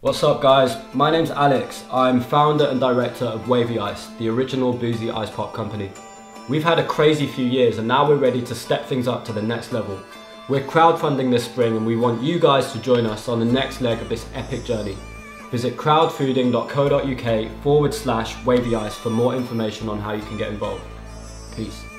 What's up guys, my name's Alex. I'm founder and director of Wavey Ice, the original boozy ice pop company. We've had a crazy few years and now we're ready to step things up to the next level. We're crowdfunding this spring and we want you guys to join us on the next leg of this epic journey. Visit crowdfunding.co.uk/Wavey Ice for more information on how you can get involved. Peace.